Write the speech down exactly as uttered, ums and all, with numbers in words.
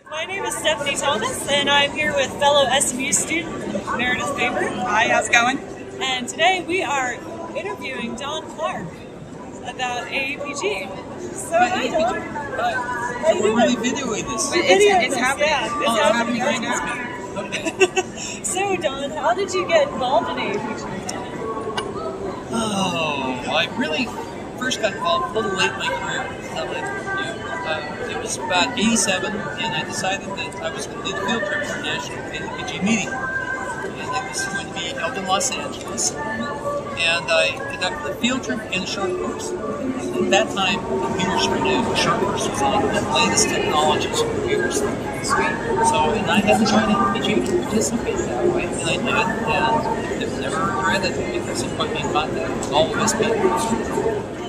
My name is Stephanie Thomas, and I'm here with fellow S M U student Meredith Faber. Hi, how's it going? And today we are interviewing Don Clarke about A A P G. So, hi, Don. Hi. So we're really videoing this. It's, Videoing it's this, happening. yeah. It's Oh, it's happening happening as right we now. speak. Okay. So, Don, how did you get involved in A A P G? Oh, I really first got involved a little late in my career. Now that, you know, uh, it was about eighty-seven, and I decided that I was going to do the field trip for a national A A P G meeting. And it was going to be held in Los Angeles. And I conducted a field trip in a short course. At that time, computers were new. A short course was like the latest technologies for computers. So, and I had to join A A P G to participate that way, and I did, and I've never regretted it because it put me in contact with all of us people.